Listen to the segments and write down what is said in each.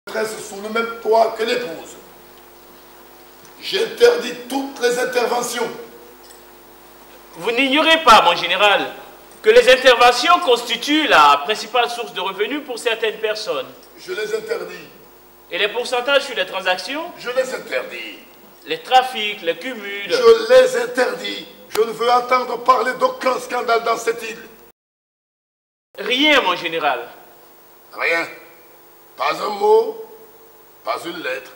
Maîtresse sous le même toit que l'épouse. J'interdis toutes les interventions. Vous n'ignorez pas, mon général, que les interventions constituent la principale source de revenus pour certaines personnes. Je les interdis. Et les pourcentages sur les transactions? Je les interdis. Les trafics, les cumuls... Je les interdis. Je ne veux entendre parler d'aucun scandale dans cette île. Rien, mon général. Rien. Pas un mot, pas une lettre.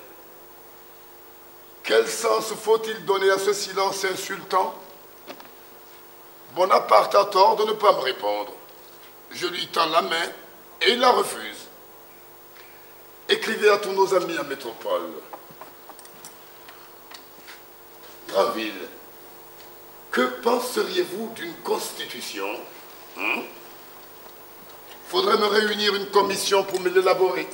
Quel sens faut-il donner à ce silence insultant? Bonaparte a tort de ne pas me répondre. Je lui tends la main et il la refuse. Écrivez à tous nos amis en métropole. Granville, que penseriez-vous d'une constitution? Faudrait me réunir une commission pour me l'élaborer.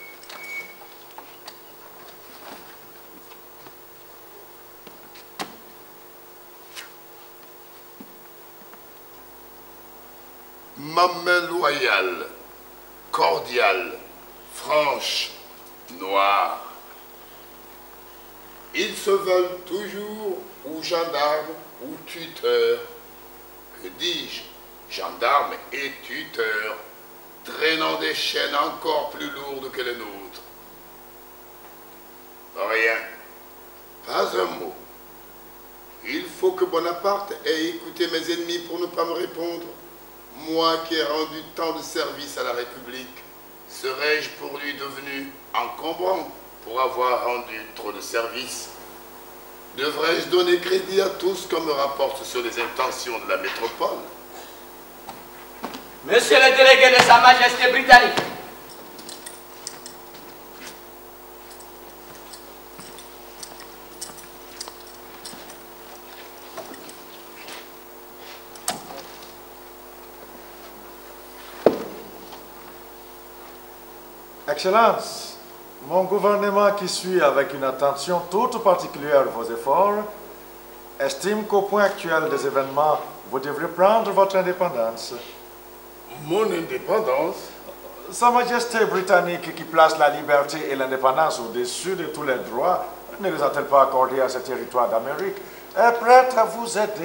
Ma main loyale, cordiale, franche, noire. Ils se veulent toujours ou gendarmes ou tuteurs. Que dis-je? Gendarmes et tuteurs, traînant des chaînes encore plus lourdes que les nôtres. Rien, pas un mot. Il faut que Bonaparte ait écouté mes ennemis pour ne pas me répondre. Moi qui ai rendu tant de services à la République, serais-je pour lui devenu encombrant pour avoir rendu trop de services? Devrais-je donner crédit à tout ce qu'on me rapporte sur les intentions de la métropole? Monsieur le délégué de Sa Majesté britannique. Excellence, mon gouvernement qui suit avec une attention toute particulière vos efforts, estime qu'au point actuel des événements, vous devrez prendre votre indépendance. Mon indépendance? Sa Majesté britannique qui place la liberté et l'indépendance au-dessus de tous les droits, ne les a-t-elle pas accordés à ce territoire d'Amérique, est prête à vous aider.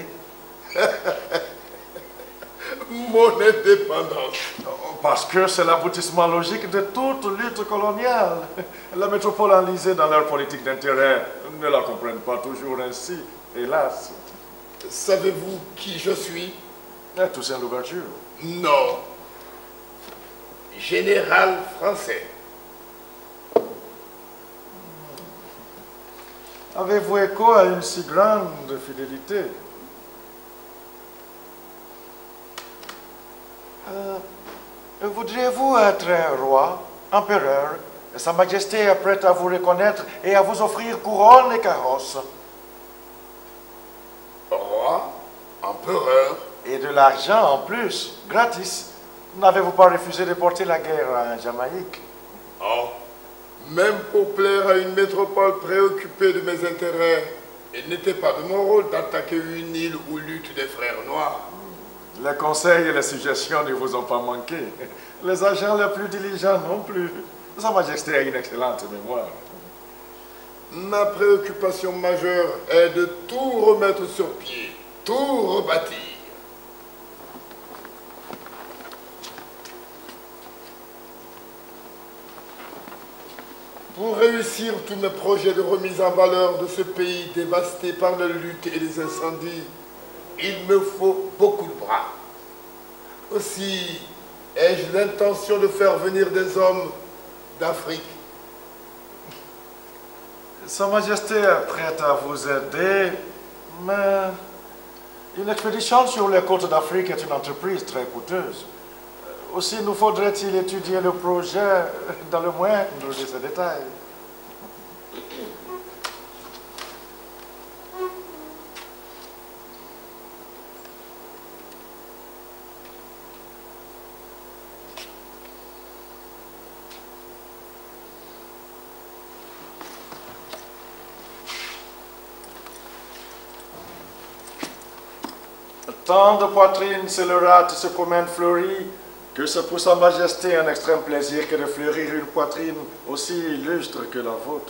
Mon indépendance? Parce que c'est l'aboutissement logique de toute lutte coloniale. La métropole enlisée dans leur politique d'intérêt ne la comprennent pas toujours ainsi, hélas. Savez-vous qui je suis? Toussaint Louverture. Non. Général français. Avez-vous écho à une si grande fidélité? Voudriez-vous être roi, empereur, et Sa Majesté est prête à vous reconnaître et à vous offrir couronne et carrosse? Roi, empereur. Et de l'argent en plus, gratis. N'avez-vous pas refusé de porter la guerre en Jamaïque? Oh, même pour plaire à une métropole préoccupée de mes intérêts, il n'était pas de mon rôle d'attaquer une île où luttent des frères noirs. Les conseils et les suggestions ne vous ont pas manqué. Les agents les plus diligents non plus. Sa Majesté a une excellente mémoire. Ma préoccupation majeure est de tout remettre sur pied, tout rebâtir. Pour réussir tous mes projets de remise en valeur de ce pays dévasté par les luttes et les incendies, il me faut beaucoup de bras. Aussi, ai-je l'intention de faire venir des hommes d'Afrique. Sa Majesté est prête à vous aider, mais une expédition sur les côtes d'Afrique est une entreprise très coûteuse. Aussi, nous faudrait-il étudier le projet dans le moindre de ses détails. Tant de poitrines scélérates se promènent fleuries Que c'est pour Sa Majesté un extrême plaisir que de fleurir une poitrine aussi illustre que la vôtre.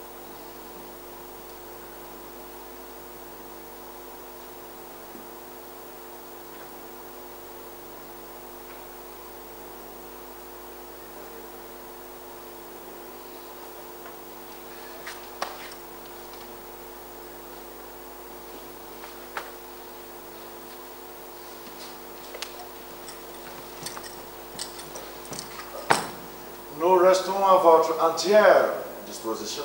Nous restons à votre entière disposition.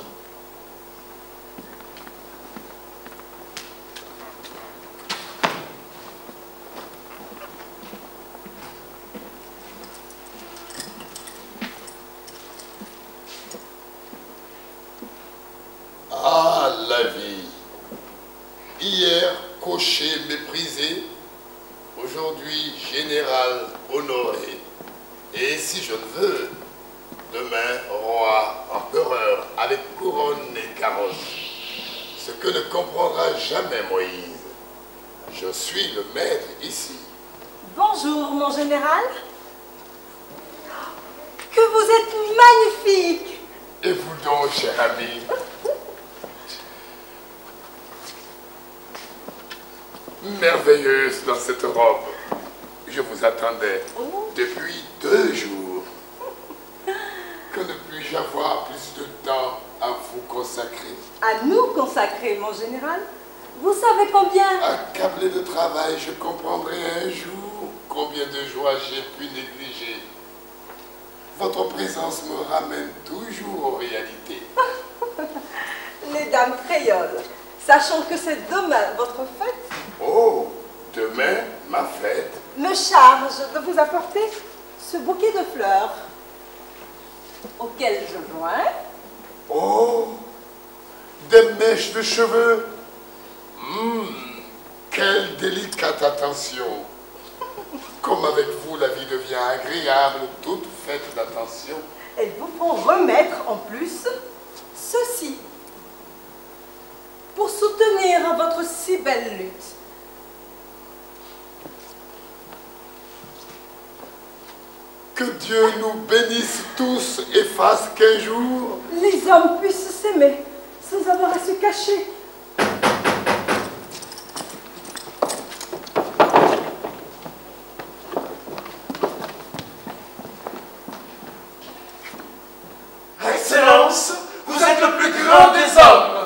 Ah, la vie. Hier, cocher méprisé, aujourd'hui, général honoré. Et si je le veux, demain, roi, empereur, avec couronne et carrosse. Ce que ne comprendra jamais Moïse. Je suis le maître ici. Bonjour, mon général. Que vous êtes magnifique. Et vous donc, cher ami? Merveilleuse dans cette robe. Je vous attendais depuis 2 jours. Que ne puis-je avoir plus de temps à vous consacrer? À nous consacrer, mon général. Vous savez combien? Accablé de travail, je comprendrai un jour combien de joies j'ai pu négliger. Votre présence me ramène toujours aux réalités. Les dames créoles, sachant que c'est demain votre fête, Oh, demain, ma fête. me charge de vous apporter ce bouquet de fleurs auquel je joins Oh, des mèches de cheveux. Quelle délicate attention. Comme avec vous, la vie devient agréable, toute faite d'attention. Elles vous font remettre en plus ceci pour soutenir votre si belle lutte. Que Dieu nous bénisse tous et fasse qu'un jour Les hommes puissent s'aimer sans avoir à se cacher. Excellence, vous êtes le plus grand des hommes.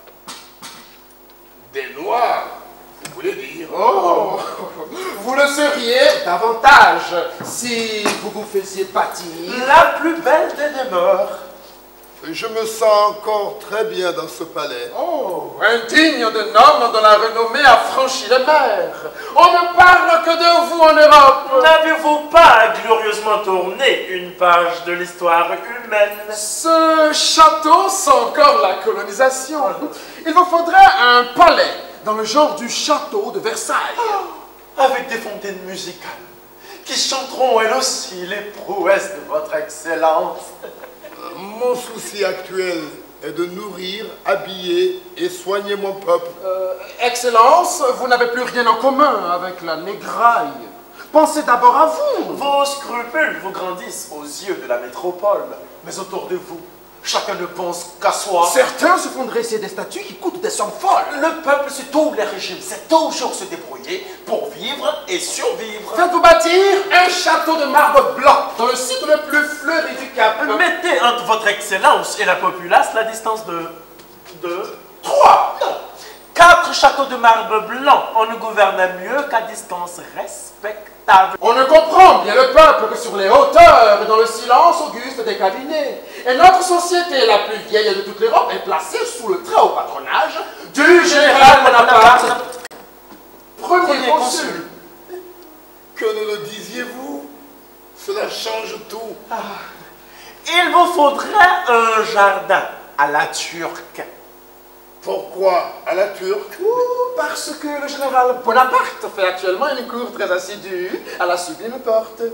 des noirs, vous voulez dire? Oh, vous le seriez davantage si vous vous faisiez bâtir la plus belle des demeures. Je me sens encore très bien dans ce palais. Oh, indigne de nomme dont la renommée a franchi les mers. On ne parle que de vous en Europe. N'avez-vous pas glorieusement tourné une page de l'histoire humaine? Ce château sent encore la colonisation. Il vous faudrait un palais dans le genre du château de Versailles. Avec des fontaines musicales qui chanteront elles aussi les prouesses de votre excellence. Mon souci actuel est de nourrir, habiller et soigner mon peuple. Excellence, vous n'avez plus rien en commun avec la négraille. Pensez d'abord à vous. Vos scrupules vous grandissent aux yeux de la métropole, mais autour de vous, chacun ne pense qu'à soi. Certains se font dresser des statues qui coûtent des sommes folles. Le peuple sur tous les régimes sait toujours se débrouiller pour vivre et survivre. Faites-vous bâtir un château de marbre blanc dans le site le plus fleuri du Cap. Mettez entre votre excellence et la populace la distance de 3. 4 châteaux de marbre blanc. On ne gouverne mieux qu'à distance respectable. On ne comprend bien le peuple que sur les hauteurs et dans le silence auguste des cabinets. Et notre société, la plus vieille de toute l'Europe, est placée sous le très haut patronage du général Bonaparte, premier consul. Que ne le disiez-vous? Cela change tout. Il vous faudrait un jardin à la turque. Pourquoi à la turque? Parce que le général Bonaparte fait actuellement une cour très assidue à la sublime porte.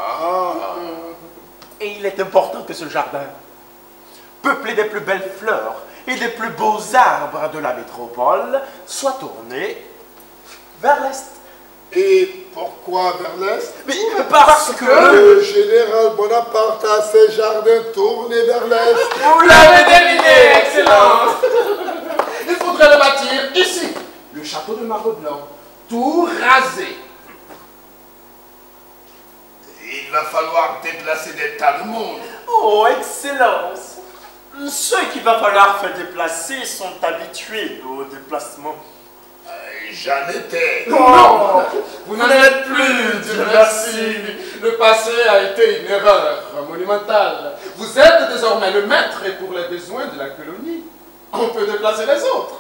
Et il est important que ce jardin, peuplé des plus belles fleurs et des plus beaux arbres de la métropole, soit tourné vers l'est. Et pourquoi vers l'est? Mais parce que... Le général Bonaparte a ses jardins tournés vers l'est. Vous l'avez deviné, Excellence. Il faudrait le bâtir ici, le château de Marbre-Blanc, tout rasé. Il va falloir déplacer des tas de monde. Oh, Excellence! Ceux qu'il va falloir faire déplacer sont habitués au déplacement. J'en étais. Non, vous n'en êtes plus, Dieu merci. Le passé a été une erreur monumentale. Vous êtes désormais le maître et pour les besoins de la colonie, on peut déplacer les autres.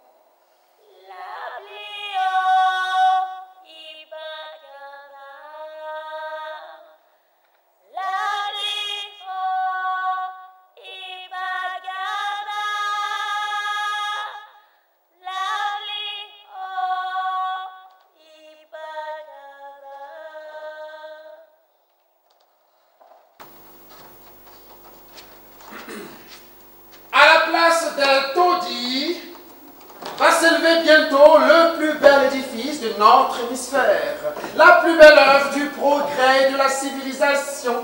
À la place d'un taudis va s'élever bientôt le plus bel édifice de notre hémisphère, la plus belle œuvre du progrès et de la civilisation.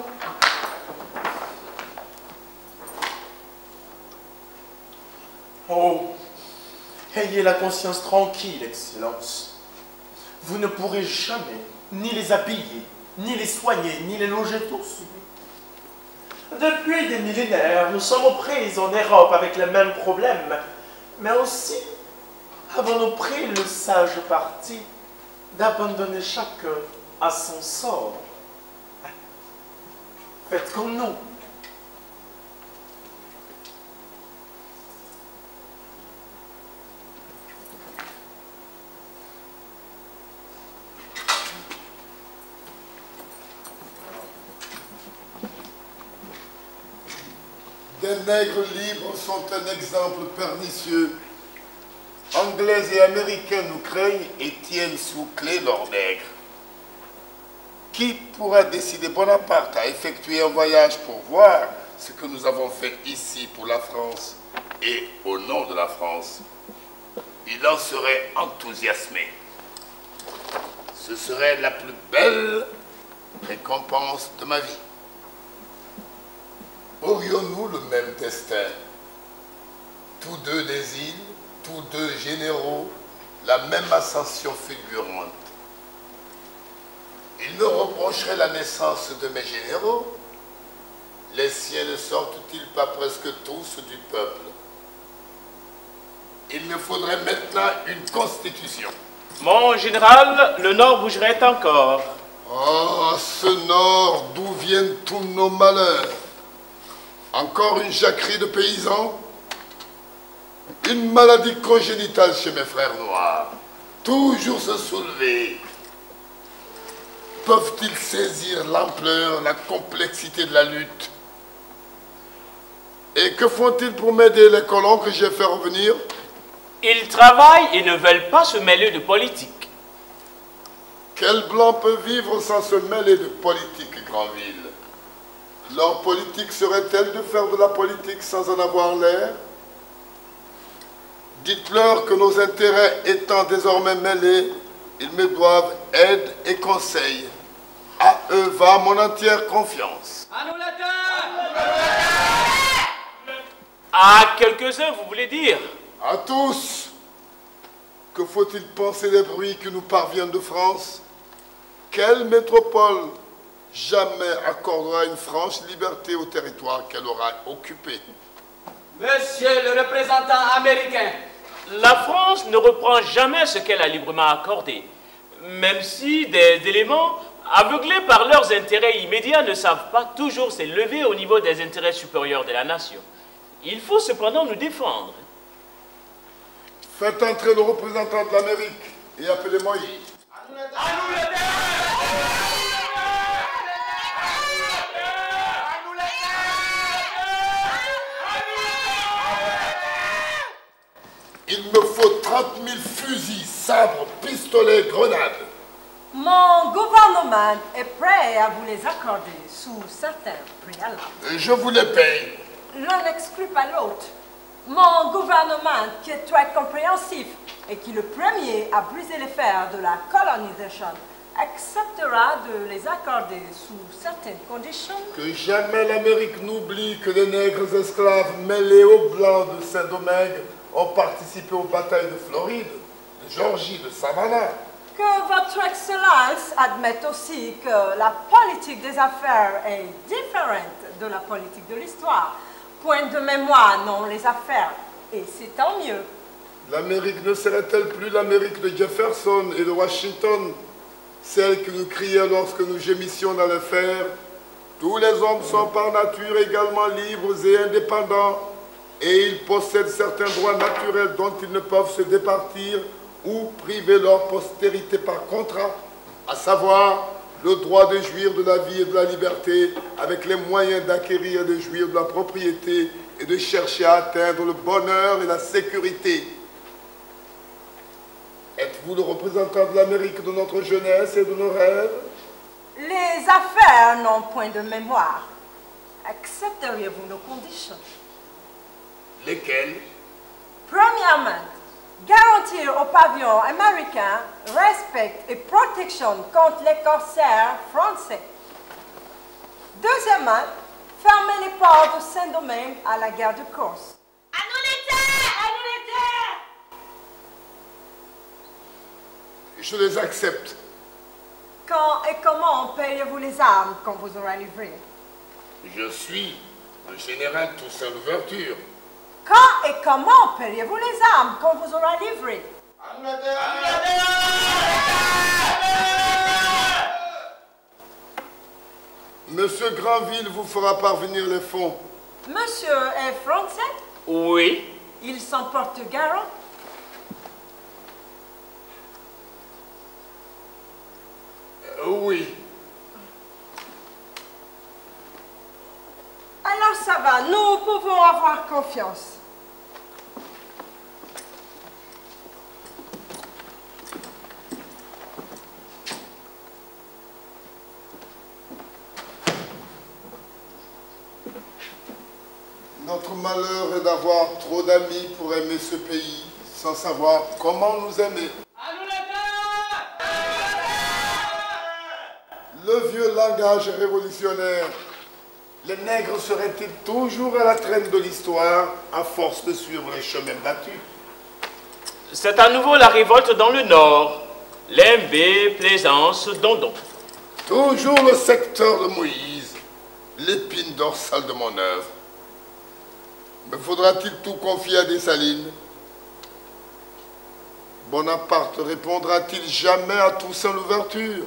Oh, ayez la conscience tranquille, Excellence. Vous ne pourrez jamais ni les habiller, ni les soigner, ni les loger tous. Depuis des millénaires, nous sommes aux prises en Europe avec les mêmes problèmes, mais aussi avons-nous pris le sage parti d'abandonner chacun à son sort. Faites comme nous. Les nègres libres sont un exemple pernicieux. Anglais et Américains nous craignent et tiennent sous clé leurs nègres. Qui pourra décider Bonaparte à effectuer un voyage pour voir ce que nous avons fait ici pour la France et au nom de la France? Il en serait enthousiasmé. Ce serait la plus belle récompense de ma vie. Aurions-nous le même destin? Tous deux des îles, tous deux généraux, la même ascension fulgurante. Ils me reprocheraient la naissance de mes généraux. Les siens ne sortent-ils pas presque tous du peuple? Il me faudrait maintenant une constitution. Mon général, le Nord bougerait encore. Oh, ce Nord, d'où viennent tous nos malheurs? Encore une jacquerie de paysans? Une maladie congénitale chez mes frères noirs. Toujours se soulever. Peuvent-ils saisir l'ampleur, la complexité de la lutte? Et que font-ils pour m'aider les colons que j'ai fait revenir? Ils travaillent et ne veulent pas se mêler de politique. Quel blanc peut vivre sans se mêler de politique, Granville? Leur politique serait-elle de faire de la politique sans en avoir l'air? Dites-leur que nos intérêts étant désormais mêlés, ils me doivent aide et conseil. À eux va mon entière confiance. À quelques-uns, vous voulez dire? À tous, que faut-il penser des bruits qui nous parviennent de France? Quelle métropole jamais accordera une franche liberté au territoire qu'elle aura occupé? Monsieur le représentant américain, La France ne reprend jamais ce qu'elle a librement accordé, même si des éléments aveuglés par leurs intérêts immédiats ne savent pas toujours s'élever au niveau des intérêts supérieurs de la nation. Il faut cependant nous défendre. Faites entrer le représentant de l'Amérique et appelez-moi Moïse. Il me faut 30 000 fusils, sabres, pistolets, grenades. Mon gouvernement est prêt à vous les accorder sous certains préalables. Je vous les paye. L'un n'exclut pas l'autre. Mon gouvernement, qui est très compréhensif et qui est le premier à briser les fers de la colonisation, acceptera de les accorder sous certaines conditions. Que jamais l'Amérique n'oublie que les nègres esclaves mêlés aux blancs de Saint-Domingue ont participé aux batailles de Floride, de Georgie, de Savannah. Que votre Excellence admette aussi que la politique des affaires est différente de la politique de l'histoire. Point de mémoire, non les affaires. Et c'est tant mieux. L'Amérique ne serait-elle plus l'Amérique de Jefferson et de Washington, celle que nous crions lorsque nous gémissions dans le fer? Tous les hommes sont par nature également libres et indépendants, et ils possèdent certains droits naturels dont ils ne peuvent se départir ou priver leur postérité par contrat, à savoir le droit de jouir de la vie et de la liberté avec les moyens d'acquérir et de jouir de la propriété et de chercher à atteindre le bonheur et la sécurité. Êtes-vous le représentant de l'Amérique de notre jeunesse et de nos rêves? Les affaires n'ont point de mémoire. Accepteriez-vous nos conditions? Lesquelles? Premièrement, garantir au pavillon américain respect et protection contre les corsaires français. Deuxièmement, fermer les ports de Saint-Domingue à la guerre de Corse. À nous les terres! À nous les terres! Je les accepte. Quand et comment payez-vous les armes qu'on vous aura livrées? Je suis le général Toussaint Louverture. Quand et comment payez-vous les armes qu'on vous aura livrées? Monsieur Granville vous fera parvenir les fonds. Monsieur est français? Oui. Il s'en porte garant? Oui. Alors ça va, nous pouvons avoir confiance. Notre malheur est d'avoir trop d'amis pour aimer ce pays sans savoir comment nous aimer. À nous les terres! Le vieux langage révolutionnaire. Les nègres seraient-ils toujours à la traîne de l'histoire à force de suivre les chemins battus? C'est à nouveau la révolte dans le nord. Limbé, Plaisance, Dondon. Toujours le secteur de Moïse, l'épine dorsale de mon œuvre. Me faudra-t-il tout confier à Dessalines? Bonaparte répondra-t-il jamais à Toussaint Louverture?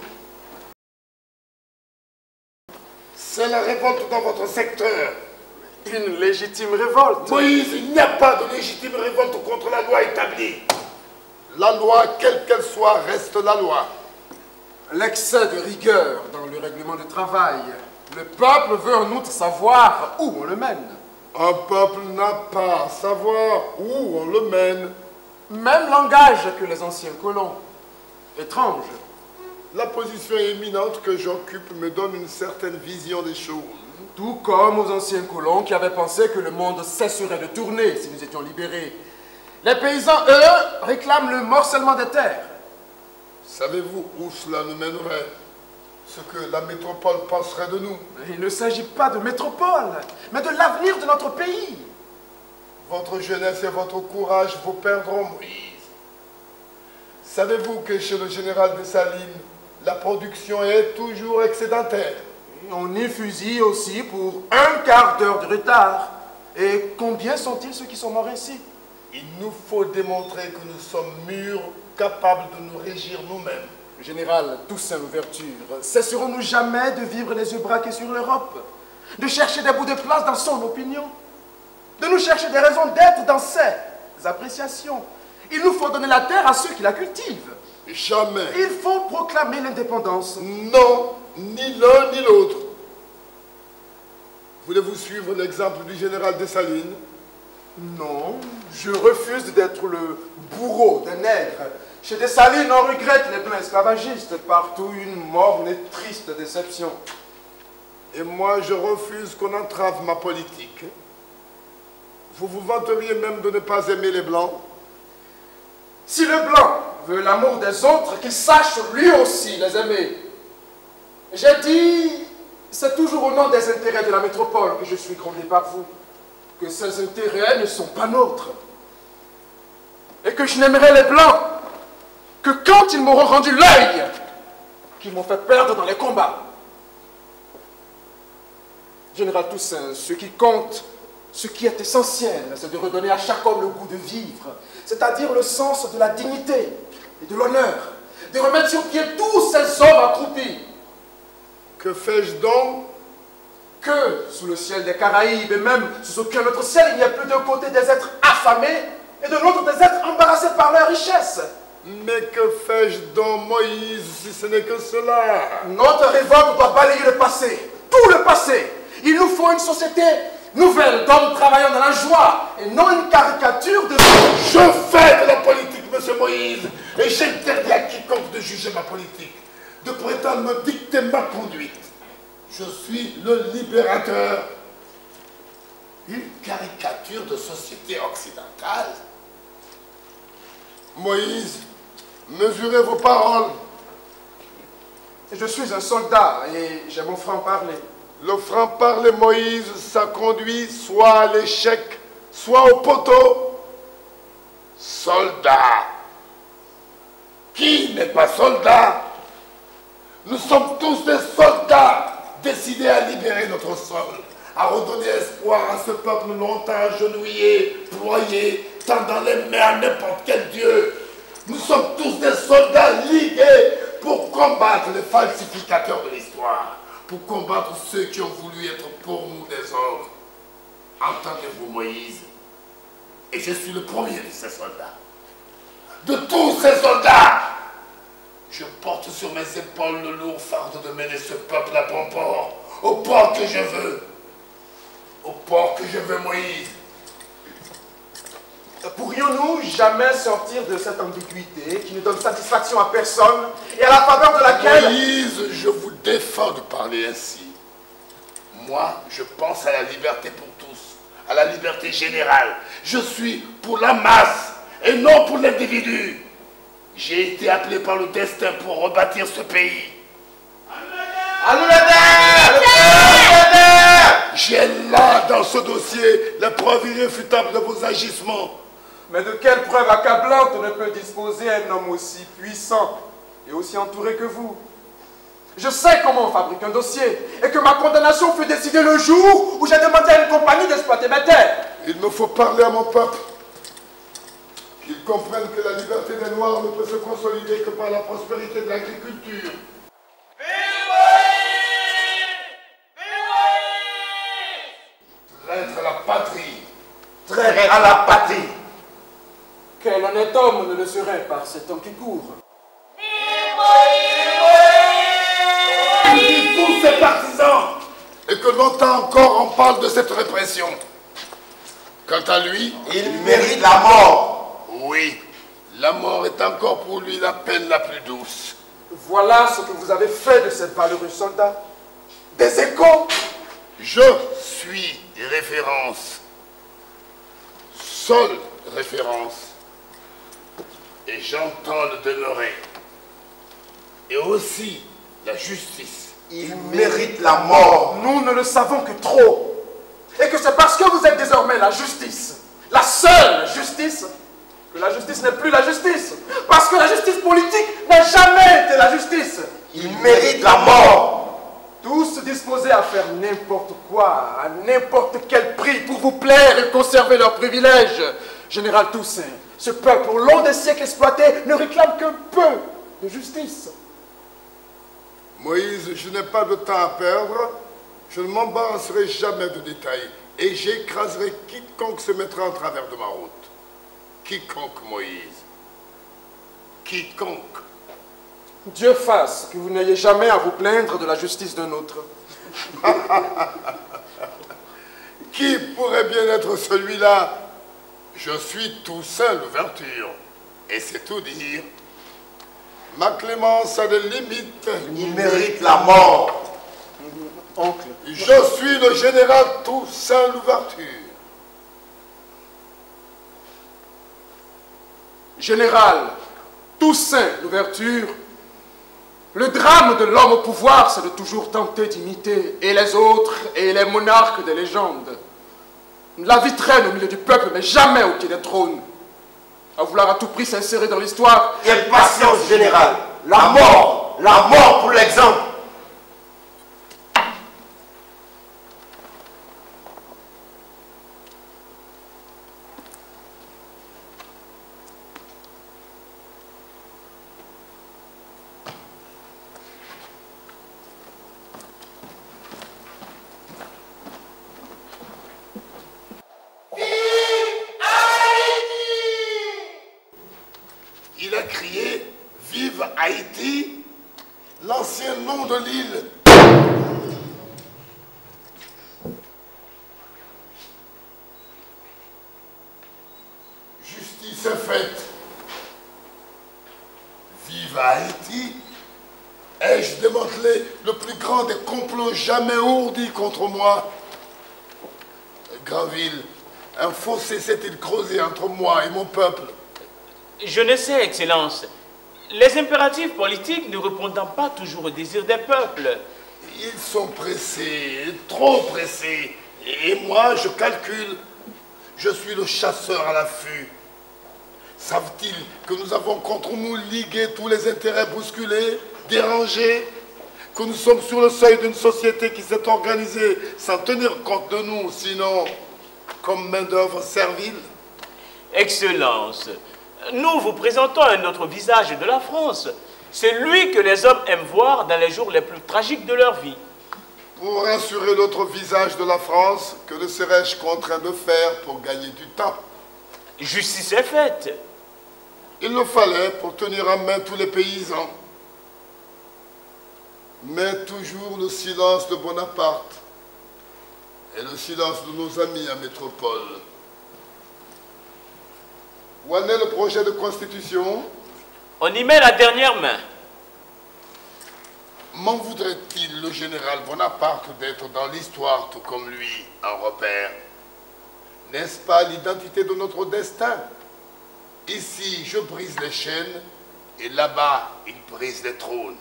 C'est la révolte dans votre secteur. Une légitime révolte. Moïse, il n'y a pas de légitime révolte contre la loi établie. La loi, quelle qu'elle soit, reste la loi. L'excès de rigueur dans le règlement du travail. Le peuple veut en outre savoir où on le mène. Un peuple n'a pas à savoir où on le mène. Même langage que les anciens colons. Étrange. La position éminente que j'occupe me donne une certaine vision des choses. Tout comme aux anciens colons qui avaient pensé que le monde cesserait de tourner si nous étions libérés. Les paysans, eux, réclament le morcellement des terres. Savez-vous où cela nous mènerait? Ce que la métropole penserait de nous? Il ne s'agit pas de métropole, mais de l'avenir de notre pays. Votre jeunesse et votre courage vous perdront, Moïse. Savez-vous que chez le général Dessalines, la production est toujours excédentaire? On y fusille aussi pour un quart d'heure de retard. Et combien sont-ils ceux qui sont morts ici? Il nous faut démontrer que nous sommes mûrs, capables de nous régir nous-mêmes. Général Toussaint Louverture, cesserons-nous jamais de vivre les yeux braqués sur l'Europe? De chercher des bouts de place dans son opinion? De nous chercher des raisons d'être dans ses appréciations? Il nous faut donner la terre à ceux qui la cultivent. Jamais. Il faut proclamer l'indépendance. Non, ni l'un ni l'autre. Voulez-vous suivre l'exemple du général Dessalines? Non, je refuse d'être le bourreau des nègres. Chez Dessalines, on regrette les blancs esclavagistes. Partout, une morne et triste déception. Et moi, je refuse qu'on entrave ma politique. Vous vous vanteriez même de ne pas aimer les blancs? Si le blanc veut l'amour des autres, qu'il sache lui aussi les aimer. J'ai dit, c'est toujours au nom des intérêts de la métropole que je suis grondé par vous, que ces intérêts ne sont pas nôtres. Et que je n'aimerai les Blancs que quand ils m'auront rendu l'œil qu'ils m'ont fait perdre dans les combats. Général Toussaint, ce qui compte, ce qui est essentiel, c'est de redonner à chaque homme le goût de vivre, c'est-à-dire le sens de la dignité et de l'honneur, de remettre sur pied tous ces hommes accroupis. Que fais-je donc? Que, sous le ciel des Caraïbes et même sous aucun autre ciel, il n'y a plus d'un côté des êtres affamés et de l'autre des êtres embarrassés par leur richesse. Mais que fais-je donc, Moïse, si ce n'est que cela? Notre révolte doit balayer le passé, tout le passé. Il nous faut une société nouvelle, d'hommes travaillant dans la joie, et non une caricature de... Je fais de la politique, monsieur Moïse, et j'interdis à quiconque de juger ma politique, de prétendre me dicter ma conduite. Je suis le libérateur. Une caricature de société occidentale. Moïse, mesurez vos paroles. Je suis un soldat, et j'ai mon franc-parler. Le franc-parler, Moïse, ça conduit soit à l'échec, soit au poteau. Soldat. Qui n'est pas soldat? Nous sommes tous des soldats décidés à libérer notre sol, à redonner espoir à ce peuple longtemps agenouillé, ployé, tendant les mains à n'importe quel dieu. Nous sommes tous des soldats ligués pour combattre les falsificateurs de l'histoire, pour combattre ceux qui ont voulu être pour nous des ordres. Entendez-vous, Moïse? Et je suis le premier de ces soldats. De tous ces soldats, je porte sur mes épaules le lourd fardeau de mener ce peuple à bon port, au port que je veux. Au port que je veux, Moïse. Pourrions-nous jamais sortir de cette ambiguïté qui ne donne satisfaction à personne et à la faveur de laquelle... Moïse, je vous défends de parler ainsi. Moi, je pense à la liberté pour tous, à la liberté générale. Je suis pour la masse et non pour l'individu. J'ai été appelé par le destin pour rebâtir ce pays. J'ai là, dans ce dossier, la preuve irréfutable de vos agissements. Mais de quelle preuve accablante ne peut disposer un homme aussi puissant et aussi entouré que vous? Je sais comment on fabrique un dossier et que ma condamnation fut décidée le jour où j'ai demandé à une compagnie d'exploiter mes terres. Il me faut parler à mon peuple. Qu'ils comprennent que la liberté des Noirs ne peut se consolider que par la prospérité de l'agriculture. Traître à la patrie. Traître à la patrie. Quel honnête homme ne le serait par ces temps qui courent? Tous ces partisans, et que longtemps encore on parle de cette répression. Quant à lui, il mérite la mort. Oui, la mort est encore pour lui la peine la plus douce. Voilà ce que vous avez fait de cette valeureux soldat. Des échos. Je suis référence. Seule référence. Et j'entends le demeurer. Et aussi la justice. Il mérite la mort. Nous ne le savons que trop. Et que c'est parce que vous êtes désormais la justice, la seule justice, que la justice n'est plus la justice. Parce que la justice politique n'a jamais été la justice. Il mérite la mort. Tous disposés à faire n'importe quoi, à n'importe quel prix pour vous plaire et conserver leurs privilèges. Général Toussaint, ce peuple au long des siècles exploité ne réclame qu'un peu de justice. Moïse, je n'ai pas de temps à perdre. Je ne m'embarrasserai jamais de détails. Et j'écraserai quiconque se mettra en travers de ma route. Quiconque, Moïse. Quiconque. Dieu fasse que vous n'ayez jamais à vous plaindre de la justice d'un autre. Qui pourrait bien être celui-là? Je suis Toussaint Louverture. Et c'est tout dire. Ma clémence a des limites. Il mérite la mort. Oncle. Je suis le général Toussaint Louverture. Général, Toussaint Louverture, le drame de l'homme au pouvoir, c'est de toujours tenter d'imiter et les autres et les monarques des légendes. La vie traîne au milieu du peuple, mais jamais au pied des trônes. À vouloir à tout prix s'insérer dans l'histoire. Et patience générale, la mort pour l'exemple. Il a crié « Vive Haïti !» l'ancien nom de l'île. Justice est faite. Vive Haïti! Ai-je démantelé le plus grand des complots jamais ourdis contre moi? Granville, un fossé s'est-il creusé entre moi et mon peuple? Je ne sais, Excellence. Les impératifs politiques ne répondant pas toujours aux désirs des peuples. Ils sont pressés, trop pressés. Et moi, je calcule. Je suis le chasseur à l'affût. Savent-ils que nous avons contre nous ligué tous les intérêts bousculés, dérangés, que nous sommes sur le seuil d'une société qui s'est organisée sans tenir compte de nous, sinon comme main-d'œuvre servile? Excellence, nous vous présentons un autre visage de la France. C'est lui que les hommes aiment voir dans les jours les plus tragiques de leur vie. Pour assurer l'autre visage de la France, que ne serais-je contraint de faire pour gagner du temps? Justice est faite. Il le fallait pour tenir en main tous les paysans. Mais toujours le silence de Bonaparte et le silence de nos amis à métropole. Où en est le projet de constitution? On y met la dernière main. M'en voudrait-il le général Bonaparte d'être dans l'histoire tout comme lui, un repère? N'est-ce pas l'identité de notre destin? Ici, je brise les chaînes, et là-bas, il brise les trônes.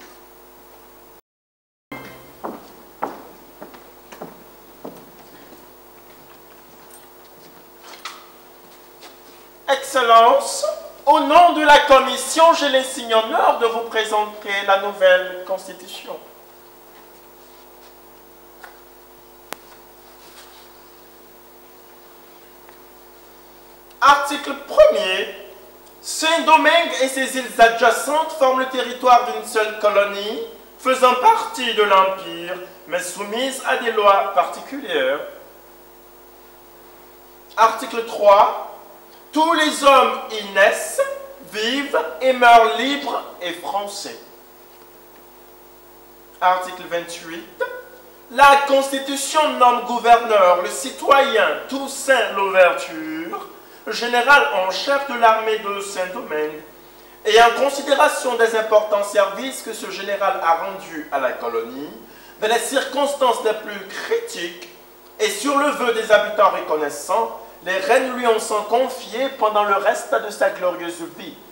Excellence, au nom de la Commission, j'ai l'insigne honneur de vous présenter la nouvelle Constitution. Article 1er. Saint-Domingue et ses îles adjacentes forment le territoire d'une seule colonie, faisant partie de l'Empire, mais soumise à des lois particulières. Article 3. Tous les hommes y naissent, vivent et meurent libres et français. Article 28. La Constitution nomme gouverneur le citoyen Toussaint Louverture, général en chef de l'armée de Saint-Domingue, et en considération des importants services que ce général a rendus à la colonie, dans les circonstances les plus critiques, et sur le vœu des habitants reconnaissants, les reines lui en sont confiées pendant le reste de sa glorieuse vie.